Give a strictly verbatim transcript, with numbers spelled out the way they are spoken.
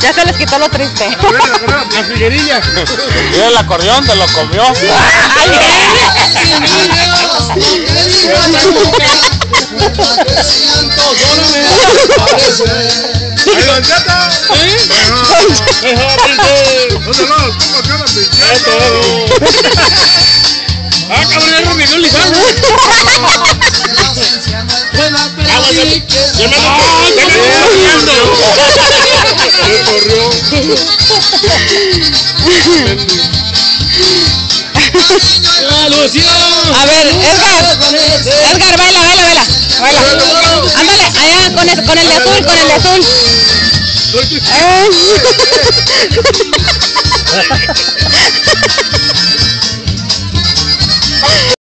Ya se les quitó lo triste. La figuerilla. Y el acordeón te lo comió. ¡Ahí va, chata! ¿Dónde va? ¿Cómo acá la pincheta? ¡Ah, cabrón, ya me dio lisando! ¡Ah, ya me... ¡Ya me... ¡Ya me corrió! A ver, Edgar, Edgar, baila, baila, baila, baila. Ándale, allá con el, con el de azul, con el de azul. Eh.